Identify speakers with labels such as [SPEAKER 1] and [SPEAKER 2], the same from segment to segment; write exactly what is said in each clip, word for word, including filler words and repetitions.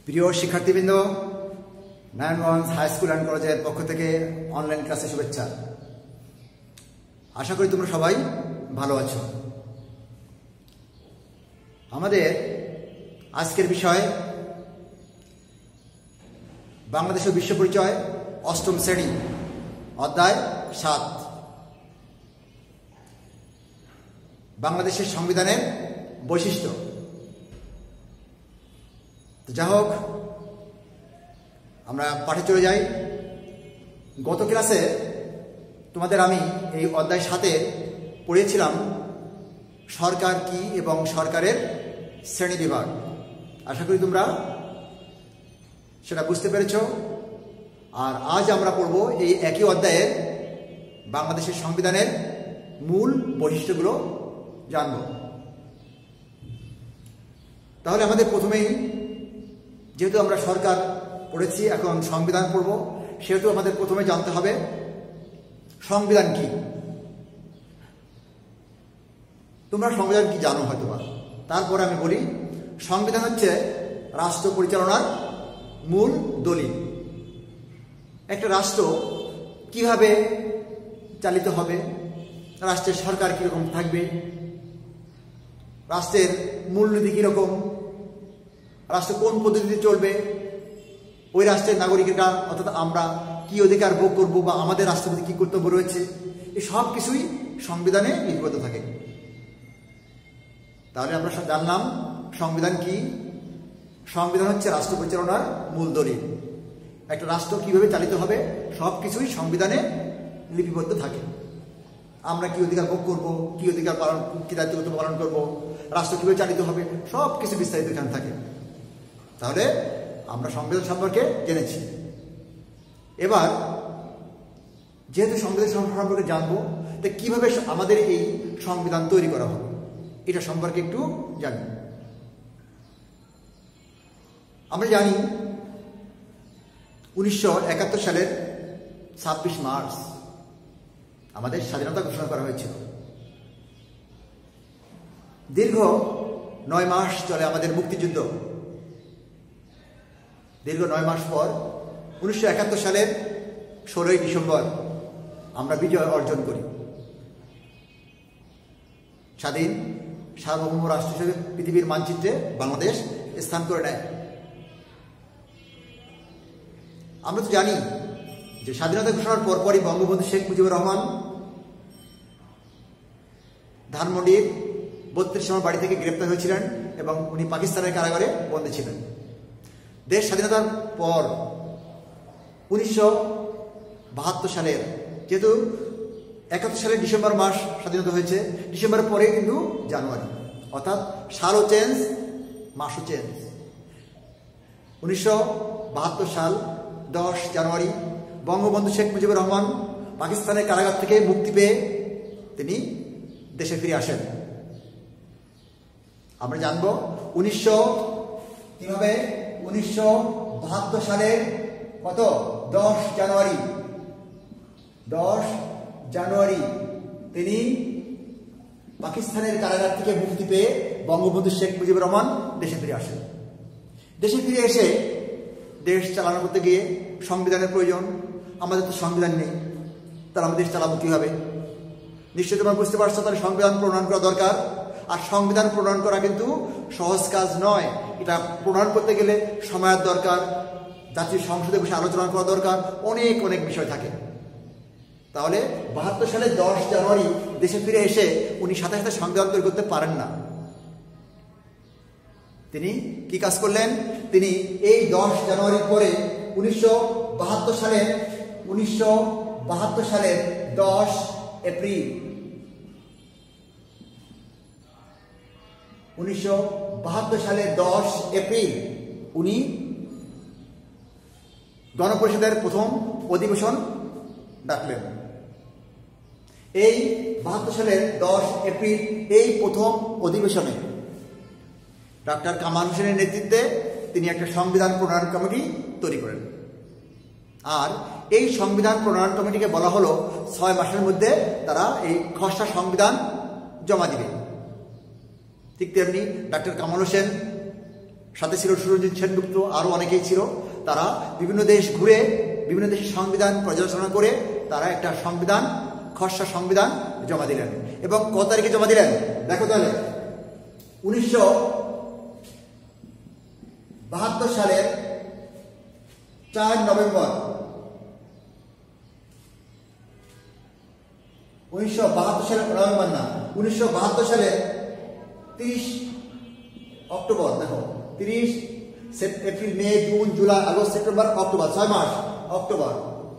[SPEAKER 1] প্রিয় শিক্ষার্থীবৃন্দ, Narayanganj high school and কলেজের পক্ষ থেকে অনলাইন ক্লাসে শুভেচ্ছা। আশা করি তোমরা সবাই ভালো আছো। আমাদের আজকের বিষয় বাংলাদেশ ও বিশ্ব পরিচয়, অষ্টম শ্রেণী, অধ্যায় সাত, বাংলাদেশের সংবিধানের বৈশিষ্ট্য। তো যা হোক, আমরা পাঠে চলে যাই। গত ক্লাসে তোমাদের আমি এই অধ্যায় সাথে পড়িয়েছিলাম সরকার কি এবং সরকারের শ্রেণী বিভাগ। আশা করি তোমরা সেটা বুঝতে পেরেছ। আর আজ আমরা পড়ব এই একই অধ্যায়ের বাংলাদেশের সংবিধানের মূল বৈশিষ্ট্যগুলো জানব। তাহলে আমাদের প্রথমেই, যেহেতু আমরা সরকার পড়েছি, এখন সংবিধান পড়ব, সেহেতু আমাদের প্রথমে জানতে হবে সংবিধান কি। তোমরা সংবিধান কি জানো হয়তো বা। তারপরে আমি বলি, সংবিধান হচ্ছে রাষ্ট্র পরিচালনার মূল দলিল। একটা রাষ্ট্র কিভাবে চালিত হবে, রাষ্ট্রের সরকার কীরকম থাকবে, রাষ্ট্রের মূলনীতি কীরকম, রাষ্ট্র কোন পদ্ধতিতে চলবে, ওই রাষ্ট্রের নাগরিকেরা অর্থাৎ আমরা কি অধিকার ভোগ করব বা আমাদের রাষ্ট্রপতি কী কর্তব্য রয়েছে, এই সব কিছুই সংবিধানে লিপিবদ্ধ থাকে। তাহলে আমরা জানলাম সংবিধান কি। সংবিধান হচ্ছে রাষ্ট্র পরিচালনার মূল দলিল। একটা রাষ্ট্র কিভাবে চালিত হবে সব কিছুই সংবিধানে লিপিবদ্ধ থাকে। আমরা কি অধিকার ভোগ করব, কি অধিকার পালন, কি দায়িত্ব পালন করব, রাষ্ট্র কিভাবে চালিত হবে, সব কিছু বিস্তারিত এখানে থাকে। তাহলে আমরা সংবিধান সম্পর্কে জেনেছি। এবার যেহেতু সংবিধান সম্পর্কে জানবো, তো কিভাবে আমাদের এই সংবিধান তৈরি করা হবে এটা সম্পর্কে একটু জানি। আমরা জানি উনিশশো একাত্তর সালের ছাব্বিশ মার্চ আমাদের স্বাধীনতা ঘোষণা করা হয়েছিল। দীর্ঘ নয় মাস চলে আমাদের মুক্তিযুদ্ধ। দীর্ঘ নয় মাস পর উনিশশো একাত্তর সালের ষোলোই ডিসেম্বর আমরা বিজয় অর্জন করি। স্বাধীন সার্বভৌম রাষ্ট্র হিসেবে পৃথিবীর মানচিত্রে বাংলাদেশ স্থান করে নেয়। আমরা তো জানি যে স্বাধীনতা ঘোষণার পরপরই বঙ্গবন্ধু শেখ মুজিবুর রহমান ধানমন্ডির বত্রিশ নম্বর বাড়ি থেকে গ্রেপ্তার হয়েছিলেন এবং উনি পাকিস্তানের কারাগারে বন্দী ছিলেন। দেশ স্বাধীনতার পর উনিশশো বাহাত্তর সালের, যেহেতু একাত্তর সালের ডিসেম্বর মাস স্বাধীনতা হয়েছে, ডিসেম্বরের পরে কিন্তু জানুয়ারি, অর্থাৎ সালও চেঞ্জ মাসও চেঞ্জ। উনিশশো বাহাত্তর সাল দশ জানুয়ারি বঙ্গবন্ধু শেখ মুজিবুর রহমান পাকিস্তানের কারাগার থেকে মুক্তি পেয়ে তিনি দেশে ফিরে আসেন। আমরা জানব উনিশশো কিভাবে উনিশশো বাহাত্তর সালের কত দশ জানুয়ারি দশ জানুয়ারি তিনি পাকিস্তানের কারাগার থেকে মুক্তি পেয়ে বঙ্গবন্ধু শেখ মুজিবুর রহমান দেশে ফিরে আসেন। দেশে ফিরে এসে দেশ চালানো করতে গিয়ে সংবিধানের প্রয়োজন। আমাদের তো সংবিধান নেই, তাহলে আমাদের দেশ চালাবো কীভাবে? নিশ্চয়ই তোমরা বুঝতে পারছো, তাহলে সংবিধান প্রণয়ন করা দরকার। আর সংবিধান প্রণয়ন করা কিন্তু সহজ কাজ নয়। এটা প্রণয়ন করতে গেলে সময়ের দরকার, জাতীয় সংসদে বসে আলোচনা করা দরকার, অনেক অনেক বিষয় থাকে। তাহলে বাহাত্তর সালে দশ জানুয়ারি দেশে ফিরে এসে উনি সাথে সাথে সংবিধান তৈরি করতে পারেন না। তিনি কি কাজ করলেন? তিনি এই দশ জানুয়ারির পরে উনিশশো বাহাত্তর সালের উনিশশো বাহাত্তর সালের দশ এপ্রিল উনিশশো বাহাত্তর সালের দশ এপ্রিল উনি গণপরিষদের প্রথম অধিবেশন ডাকলেন। এই বাহাত্তর সালের দশ এপ্রিল এই প্রথম অধিবেশনে ডাক্তার কামাল হোসেনের নেতৃত্বে তিনি একটা সংবিধান প্রণয়ন কমিটি তৈরি করেন। আর এই সংবিধান প্রণয়ন কমিটিকে বলা হলো ছয় মাসের মধ্যে তারা এই খসড়া সংবিধান জমা দিবে। ঠিক তেমনি ডাক্তার কামাল হোসেন সাথে ছিল সুরঞ্জিত সেনগুপ্ত, আরও অনেকেই ছিল। তারা বিভিন্ন দেশ ঘুরে বিভিন্ন দেশের সংবিধান পর্যালোচনা করে তারা একটা সংবিধান, খসড়া সংবিধান জমা দিলেন। এবং কত তারিখে জমা দিলেন দেখো তাহলে, উনিশশো বাহাত্তর সালের চার নভেম্বর উনিশশো বাহাত্তর সালের নভেম্বর না উনিশশো বাহাত্তর সালের তিরিশ অক্টোবর, দেখো তিরিশ April, May, June, July, August, September, October, ছয় মাস, অক্টোবর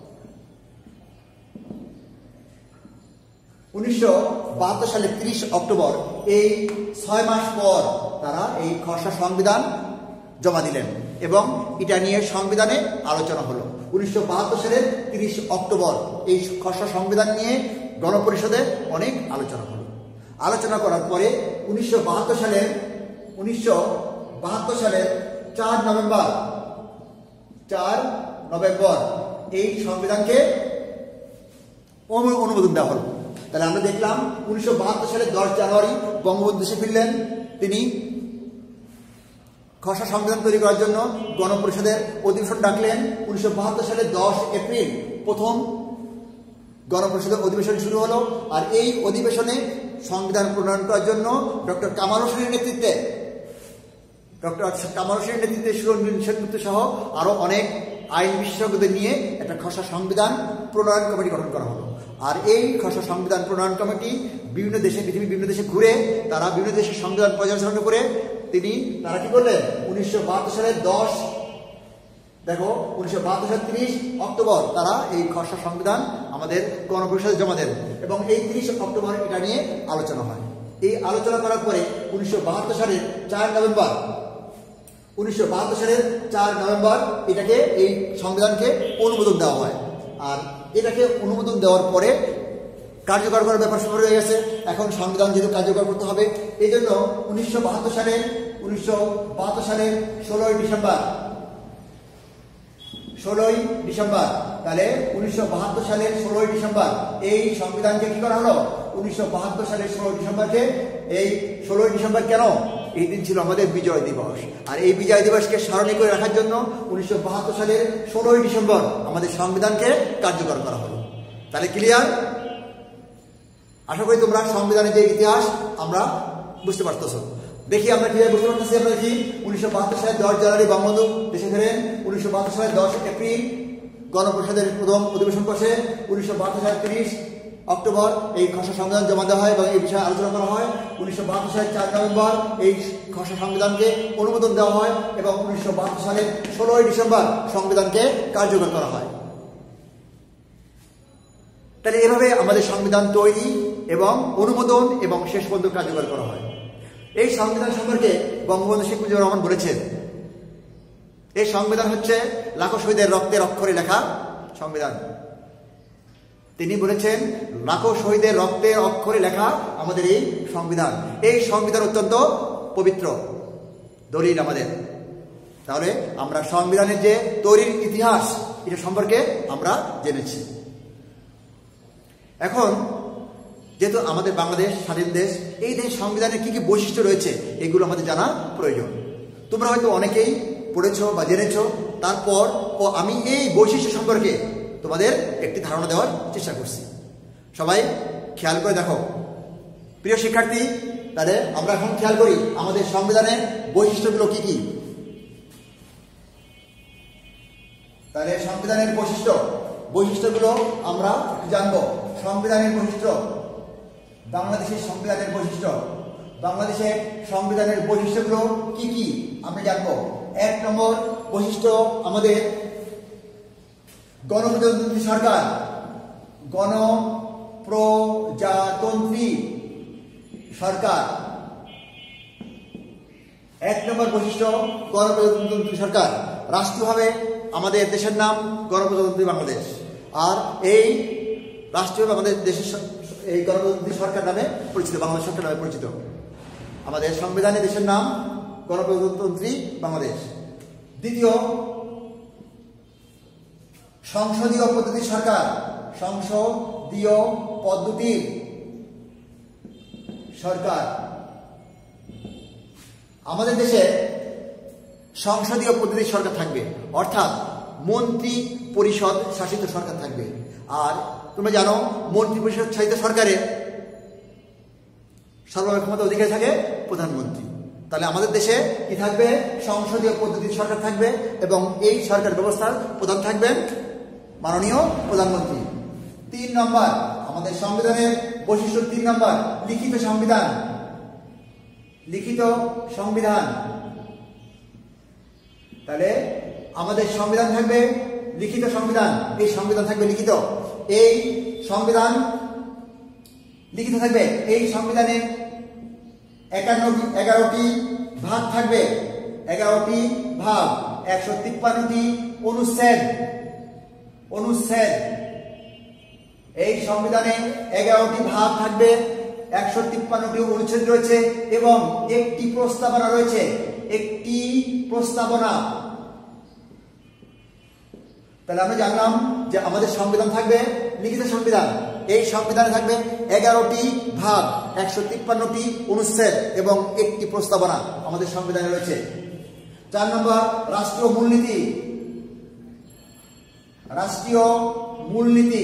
[SPEAKER 1] উনিশশো বাহাত্তর সালের তিরিশ অক্টোবর, এই ছয় মাস পর তারা এই খসড়া সংবিধান জমা দিলেন এবং এটা নিয়ে সংবিধানে আলোচনা হলো। উনিশশো বাহাত্তর সালের তিরিশ অক্টোবর এই খসড়া সংবিধান নিয়ে গণপরিষদে অনেক আলোচনা হলো। আলোচনা করার পরে উনিশশো বাহাত্তর সালের উনিশশো বাহাত্তর সালের চার নভেম্বর চার নভেম্বর এই সংবিধানকে অনুমোদন দেওয়া হলো। তাহলে আমরা দেখলাম উনিশশো বাহাত্তর সালের দশ জানুয়ারি বঙ্গবন্ধু দেশে ফিরলেন। তিনি খসড়া সংবিধান তৈরি করার জন্য গণপরিষদের অধিবেশন ডাকলেন। উনিশশো বাহাত্তর সালের দশ এপ্রিল প্রথম গণপরিষদের অধিবেশন শুরু হলো। আর এই অধিবেশনে সংবিধান প্রণয়ন করার জন্য ডক্টর কামাল হোসেনের নেতৃত্বে ডক্টর কামাল হোসেনের নেতৃত্বে সুরঞ্জিত সেনগুপ্ত সহ আরো অনেক আইন বিশেষজ্ঞদের নিয়ে একটা খসড়া সংবিধান প্রণয়ন কমিটি গঠন করা হলো। আর এই খসড়া সংবিধান প্রণয়ন কমিটি বিভিন্ন দেশে পৃথিবীর বিভিন্ন দেশে ঘুরে তারা বিভিন্ন দেশের সংবিধান পর্যালোচনা করে তিনি তারা কি করলেন উনিশশো বাহাত্তর সালের দশ দেখো উনিশশো বাহাত্তর সালের তিরিশ অক্টোবর তারা এই খসড়া সংবিধান আমাদের গণপরিষদে জমা দেন এবং এই তিরিশ অক্টোবর এটা নিয়ে আলোচনা হয়। এই আলোচনা করার পরে উনিশশো বাহাত্তর সালের চার নভেম্বর উনিশশো বাহাত্তর সালের চার নভেম্বর এটাকে এই সংবিধানকে অনুমোদন দেওয়া হয়। আর এটাকে অনুমোদন দেওয়ার পরে কার্যকর করার ব্যাপার শুরু হয়ে গেছে। এখন সংবিধান যেহেতু কার্যকর করতে হবে এই জন্য উনিশশো বাহাত্তর সালের উনিশশো বাহাত্তর সালের ষোলোই ডিসেম্বর ষোলোই ডিসেম্বর তাহলে উনিশশো বাহাত্তর সালের ষোলোই ডিসেম্বর এই সংবিধানকে কি করা হলো উনিশশো বাহাত্তর সালের ষোলোই ডিসেম্বরকে এই ষোলোই ডিসেম্বর কেন এই দিন ছিল আমাদের বিজয় দিবস। আর এই বিজয় দিবসকে স্মরণীয় করে রাখার জন্য উনিশশো বাহাত্তর সালের ষোলোই ডিসেম্বর আমাদের সংবিধানকে কার্যকর করা হলো। তাহলে ক্লিয়ার? আশা করি তোমরা সংবিধানের যে ইতিহাস আমরা বুঝতে পারতেছো। দেখি আমরা কিভাবে বুঝতে পারতেছি। আমরা দেখি উনিশশো বাহাত্তর সালের দশ জানুয়ারি বঙ্গবন্ধু দেশে ফেরেন। উনিশশো বাহাত্তর সালের দশ এপ্রিল গণপরিষদের প্রথম অধিবেশন বসে। উনিশশো বাহাত্তর সালের তিরিশ অক্টোবর এই খসড়া সংবিধান জমা দেওয়া হয় এবং এই বিষয়ে আলোচনা করা হয়। উনিশশো বাহাত্তর সালের চার নভেম্বর এই খসড়া সংবিধানকে অনুমোদন দেওয়া হয় এবং উনিশশো বাহাত্তর সালের ষোলোই ডিসেম্বর সংবিধানকে কার্যকর করা হয়। তাহলে এভাবে আমাদের সংবিধান তৈরি এবং অনুমোদন এবং শেষ পর্যন্ত কার্যকর করা হয়। এই সংবিধান সম্পর্কে বঙ্গবন্ধু শেখ মুজিবুর রহমান বলেছেন এই সংবিধান হচ্ছে লাখো শহীদের রক্তের অক্ষরে লেখা সংবিধান। তিনি বলেছেন লাখো শহীদের রক্তের অক্ষরে লেখা আমাদের এই সংবিধান। এই সংবিধান অত্যন্ত পবিত্র দলিল আমাদের। তাহলে আমরা সংবিধানের যে তৈরির ইতিহাস এটা সম্পর্কে আমরা জেনেছি। এখন যেহেতু আমাদের বাংলাদেশ স্বাধীন দেশ, এই দেশ সংবিধানের কি কি বৈশিষ্ট্য রয়েছে এগুলো আমাদের জানা প্রয়োজন। তোমরা হয়তো অনেকেই পড়েছো বা জেনেছো, তারপর ও আমি এই বৈশিষ্ট্য সম্পর্কে তোমাদের একটি ধারণা দেওয়ার চেষ্টা করছি। সবাই খেয়াল করে দেখো প্রিয় শিক্ষার্থী। তাহলে আমরা এখন খেয়াল করি আমাদের সংবিধানের বৈশিষ্ট্যগুলো কি কি। তাহলে সংবিধানের বৈশিষ্ট্য বৈশিষ্ট্যগুলো আমরা জানবো। সংবিধানের বৈশিষ্ট্য, বাংলাদেশের সংবিধানের বৈশিষ্ট্য বাংলাদেশের সংবিধানের বৈশিষ্ট্যগুলো কি কি আমরা জানবো। এক নম্বর বৈশিষ্ট্য আমাদের গণপ্রজাতন্ত্রী সরকার, গণপ্রজাতন্ত্রী সরকার। এক নম্বর বৈশিষ্ট্য গণপ্রজাতন্ত্রী সরকার। রাষ্ট্রীয়ভাবে আমাদের দেশের নাম গণপ্রজাতন্ত্রী বাংলাদেশ। আর এই রাষ্ট্রীয়ভাবে আমাদের দেশের এই গণপ্রজাতন্ত্রী সরকার নামে পরিচিত, বাংলাদেশ সরকার নামে পরিচিত। আমাদের সংবিধানে দেশের নাম গণপ্রজাতন্ত্রী বাংলাদেশ। দ্বিতীয় সংসদীয় পদ্ধতির সরকার, সংসদীয় পদ্ধতির সরকার। আমাদের দেশে সংসদীয় পদ্ধতির সরকার থাকবে, অর্থাৎ মন্ত্রী পরিষদ শাসিত সরকার থাকবে। আর তোমরা জানো মন্ত্রী পরিষদ শাসিত সরকারে সর্বাধিক ক্ষমতা অধিকারী থাকে প্রধানমন্ত্রী। তাহলে আমাদের দেশে কি থাকবে? সংসদীয় পদ্ধতির সরকার থাকবে এবং এই সরকার ব্যবস্থার প্রধান থাকবেন মাননীয় প্রধানমন্ত্রী। তিন নম্বর আমাদের সংবিধানের বৈশিষ্ট্য, তিন নম্বর লিখিত সংবিধান। লিখিত সংবিধান, তাহলে আমাদের সংবিধান থাকবে লিখিত সংবিধান। এই সংবিধান থাকবে লিখিত। এই সংবিধান লিখিত থাকবে। এই সংবিধানে একান্নটি এগারোটি ভাগ থাকবে, এগারোটি ভাগ, একশো তিপ্পান্নটি অনুচ্ছেদ। অনুচ্ছেদ এই সংবিধানে এগারোটি ভাগ থাকবে, একশো তিপ্পান্নটি অনুচ্ছেদ রয়েছে এবং একটি প্রস্তাবনা রয়েছে। একটি প্রস্তাবনা। তাহলে আমরা জানলাম যে আমাদের সংবিধান থাকবে লিখিত সংবিধান। এই সংবিধানে থাকবে এগারোটি ভাগ, একশো তিপ্পান্নটি অনুচ্ছেদ এবং একটি প্রস্তাবনা আমাদের সংবিধানে রয়েছে। চার নম্বর রাষ্ট্রীয় মূলনীতি। রাষ্ট্রীয় মূলনীতি,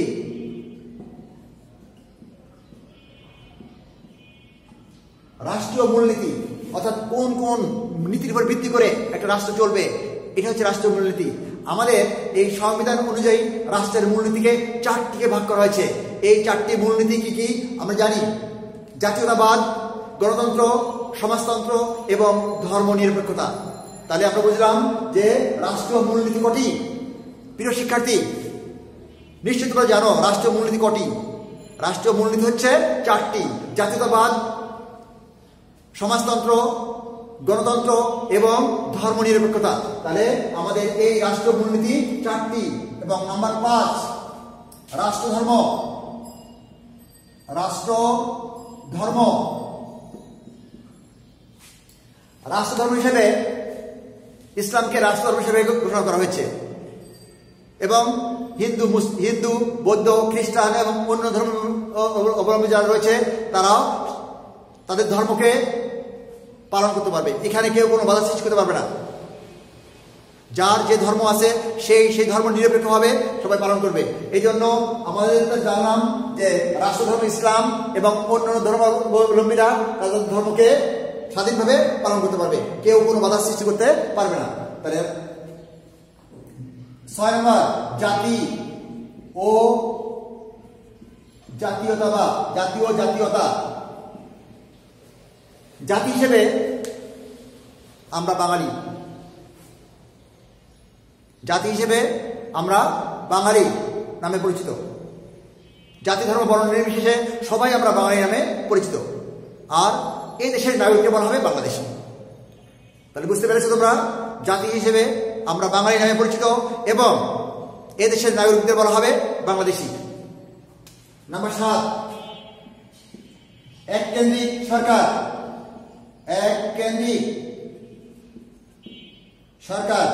[SPEAKER 1] রাষ্ট্রীয় মূলনীতি অর্থাৎ কোন কোন নীতির উপর ভিত্তি করে একটা রাষ্ট্র চলবে, এটা হচ্ছে রাষ্ট্রীয় মূলনীতি। আমাদের এই সংবিধান অনুযায়ী রাষ্ট্রের মূলনীতিকে চারটিকে ভাগ করা হয়েছে। এই চারটি মূলনীতি কি কি আমরা জানি? জাতীয়তাবাদ, গণতন্ত্র, সমাজতন্ত্র এবং ধর্মনিরপেক্ষতা। তাহলে আমরা বুঝলাম যে রাষ্ট্রীয় মূলনীতি কটি। প্রিয় শিক্ষার্থী, নিশ্চিত করে জানো রাষ্ট্রীয় মূলনীতি কটি। রাষ্ট্রীয় মূলনীতি হচ্ছে চারটি: জাতীয়তাবাদ, সমাজতন্ত্র, গণতন্ত্র এবং ধর্মনিরপেক্ষতা। তাহলে আমাদের এই রাষ্ট্রীয় মূলনীতি চারটি। এবং নাম্বার পাঁচ রাষ্ট্রধর্ম। রাষ্ট্র ধর্ম রাষ্ট্রধর্ম হিসেবে ইসলামকে রাষ্ট্রধর্ম হিসেবে ঘোষণা করা হয়েছে এবং হিন্দু হিন্দু বৌদ্ধ, খ্রিস্টান এবং অন্য ধর্ম অবলম্বী যারা রয়েছে তারাও তাদের ধর্মকে পালন করতে পারবে। এখানে কেউ কোনো বাধা সৃষ্টি করতে পারবে না। যার যে ধর্ম আছে সেই সেই ধর্ম নিরপেক্ষভাবে সবাই পালন করবে। এই জন্য আমাদের জানলাম যে রাষ্ট্রধর্ম ইসলাম এবং অন্যান্য ধর্মাবলম্বীরা তাদের ধর্মকে স্বাধীনভাবে পালন করতে পারবে, কেউ কোনো বাধা সৃষ্টি করতে পারবে না। তাহলে ছয় নম্বর জাতি ও জাতীয়তাবাদ। জাতীয় জাতীয়তা। জাতি হিসেবে আমরা বাঙালি। জাতি হিসেবে আমরা বাঙালি নামে পরিচিত। জাতি ধর্ম বর্ণ নির্বিশেষে সবাই আমরা বাঙালি নামে পরিচিত। আর এই দেশের নাগরিককে বলা হবে বাংলাদেশি। তাহলে বুঝতে পেরেছো তোমরা? জাতি হিসেবে আমরা বাঙালি নামে পরিচিত এবং এই দেশের নাগরিকদের বলা হবে বাংলাদেশি। নাম্বার সাত এক কেন্দ্রিক সরকার। এক কেন্দ্রিক সরকার।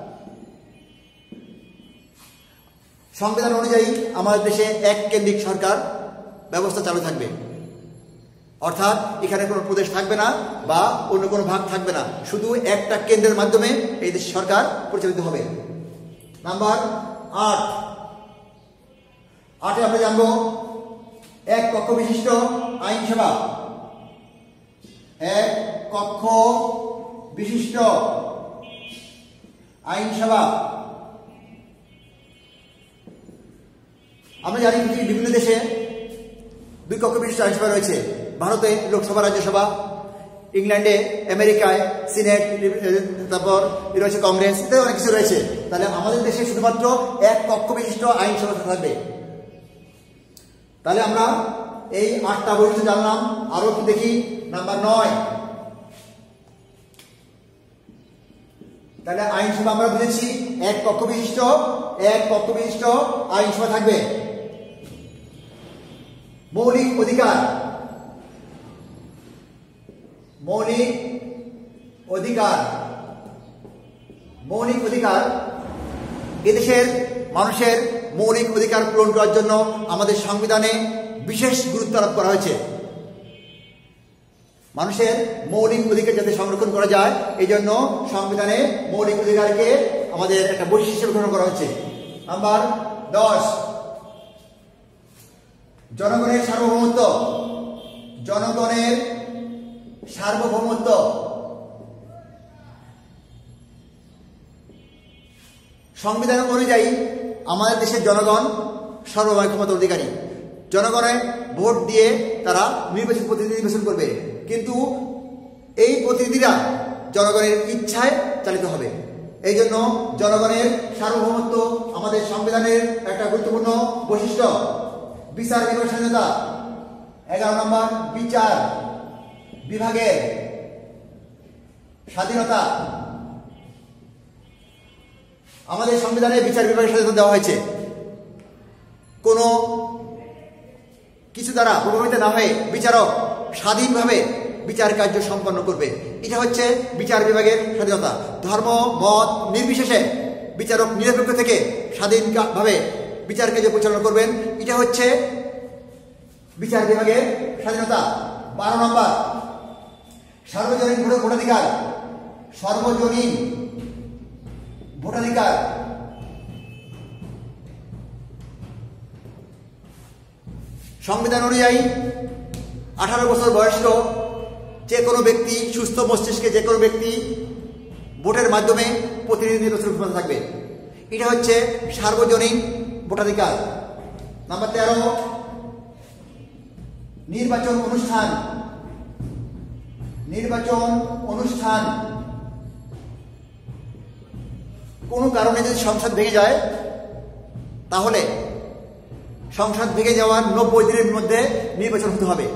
[SPEAKER 1] সংবিধান অনুযায়ী আমাদের দেশে এক কেন্দ্রিক সরকার ব্যবস্থা চালু থাকবে, অর্থাৎ এখানে কোনো প্রদেশ থাকবে না বা অন্য কোনো ভাগ থাকবে না, শুধু একটা কেন্দ্রের মাধ্যমে এই দেশ সরকার পরিচালিত হবে। নাম্বার আট আটে আমরা জানবো এক কক্ষ বিশিষ্ট আইনসভা। এক কক্ষ বিশিষ্ট আইনসভা। আমরা জানি পৃথিবীর বিভিন্ন দেশে দুই কক্ষ বিশিষ্ট আইনসভা রয়েছে। ভারতে লোকসভা, রাজ্যসভা, ইংল্যান্ডে, আমেরিকায় সিনেট, তারপর রয়েছে কংগ্রেস, ইত্যাদি অনেক কিছু রয়েছে। তাহলে আমাদের দেশে শুধুমাত্র এক কক্ষ বিশিষ্ট আইনসভা থাকবে। তাহলে আমরা এই আটটা বৈশিষ্ট্য জানলাম। আরো একটু দেখি নাম্বার নয়। তাহলে আইনসভা আমরা বুঝেছি এক কক্ষ বিশিষ্ট এক কক্ষ বিশিষ্ট আইনসভা থাকবে। মৌলিক অধিকার। মৌলিক অধিকার মৌলিক অধিকার এদেশের মানুষের মৌলিক অধিকার পূরণ করার জন্য আমাদের সংবিধানে বিশেষ গুরুত্ব আরোপ করা হয়েছে। মানুষের মৌলিক অধিকার যাতে সংরক্ষণ করা যায় এই জন্য সংবিধানে মৌলিক অধিকারকে আমাদের একটা বৈশিষ্ট্য হিসেবে গ্রহণ করা হচ্ছে। নাম্বার দশ, জনগণের সার্বভৌমত্ব। জনগণের সার্বভৌমত্ব। সংবিধান অনুযায়ী আমাদের দেশের জনগণ সর্বময় ক্ষমতার অধিকারী। জনগণের ভোট দিয়ে তারা নির্বাচিত প্রতিনিধি নির্বাচন করবে, কিন্তু এই প্রতিনিধিরা জনগণের ইচ্ছায় চালিত হবে। এই জন্য জনগণের সার্বভৌমত্ব আমাদের সংবিধানের একটা গুরুত্বপূর্ণ বৈশিষ্ট্য। বিচার বিভাগের স্বাধীনতা। এগারো নম্বর, বিচার বিভাগের স্বাধীনতা। আমাদের সংবিধানে বিচার বিভাগের স্বাধীনতা দেওয়া হয়েছে। কোনো কিছু দ্বারা প্রভাবিত না হয়ে বিচারক স্বাধীনভাবে বিচার কার্য সম্পন্ন করবে। এটা হচ্ছে বিচার বিভাগের স্বাধীনতা। ধর্ম মত নির্বিশেষে বিচারক নিরপেক্ষ থেকে স্বাধীনভাবে বিচার কার্য পরিচালনা করবেন। এটা হচ্ছে বিচার বিভাগের স্বাধীনতা। বারো নম্বর, সার্বজনীন ভোটাধিকার। সার্বজনীন ভোটাধিকার। সংবিধান অনুযায়ী আঠারো বছর বয়স্ক যে কোনো ব্যক্তি, সুস্থ মস্তিষ্কে যে কোনো ব্যক্তি ভোটের মাধ্যমে প্রতিনিধি নির্বাচনের ক্ষমতা থাকবে। এটা হচ্ছে সার্বজনীন ভোটাধিকার। নাম্বার তেরো, নির্বাচন অনুষ্ঠান। নির্বাচন অনুষ্ঠান। কোনো কারণে যদি সংসদ ভেঙে যায় তাহলে সংসদ ভেঙে যাওয়ার নব্বই দিনের মধ্যে নির্বাচন হতে হবে।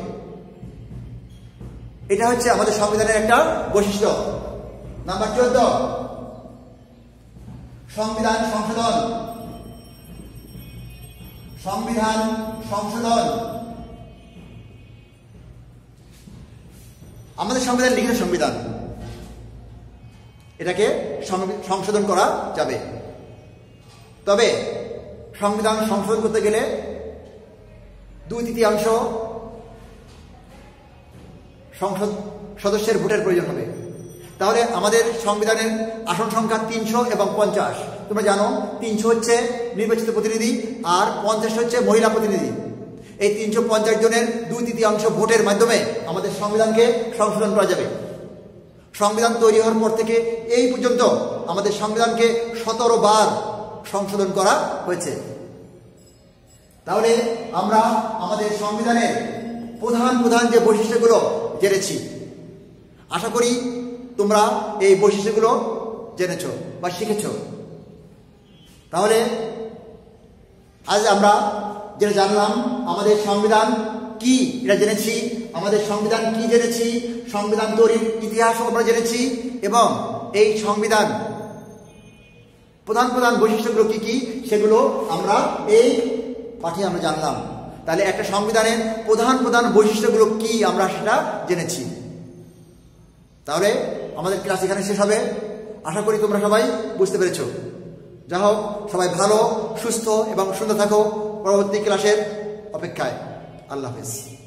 [SPEAKER 1] এটা হচ্ছে আমাদের সংবিধানের একটা বৈশিষ্ট্য। নাম্বার চোদ্দ, সংবিধান সংশোধন। সংবিধান সংশোধন। আমাদের সংবিধান লিখিত সংবিধান, এটাকে সংশোধন করা যাবে। তবে সংবিধান সংশোধন করতে গেলে দুই তৃতীয়াংশ সংসদ সদস্যের ভোটের প্রয়োজন হবে। তাহলে আমাদের সংবিধানের আসন সংখ্যা তিনশো এবং পঞ্চাশ। তোমরা জানো তিনশো হচ্ছে নির্বাচিত প্রতিনিধি আর পঞ্চাশ হচ্ছে মহিলা প্রতিনিধি। এই তিনশো পঞ্চাশ জনের দুই তৃতীয়াংশ ভোটের মাধ্যমে আমাদের সংবিধানকে সংশোধন করা যাবে। সংবিধান তৈরি হওয়ার পর থেকে এই পর্যন্ত আমাদের সংবিধানকে সতেরো বার সংশোধন করা হয়েছে। তাহলে আমরা আমাদের সংবিধানের প্রধান প্রধান যে বৈশিষ্ট্যগুলো জেনেছি, আশা করি তোমরা এই বৈশিষ্ট্যগুলো জেনেছ বা শিখেছ। তাহলে আজ আমরা যেটা জানলাম আমাদের সংবিধান কি এটা জেনেছি, আমাদের সংবিধান কি জেনেছি, সংবিধান তৈরির ইতিহাস আমরা জেনেছি এবং এই সংবিধান প্রধান প্রধান বৈশিষ্ট্যগুলো কি কি সেগুলো আমরা এই পাঠে আমরা জানলাম। তাহলে একটা সংবিধানের প্রধান প্রধান বৈশিষ্ট্যগুলো কি আমরা সেটা জেনেছি। তাহলে আমাদের ক্লাস এখানে শেষ হবে। আশা করি তোমরা সবাই বুঝতে পেরেছ। যা হোক, সবাই ভালো সুস্থ এবং সুন্দর থাকো। পরবর্তী ক্লাসের অপেক্ষায়। আল্লাহ হাফেজ।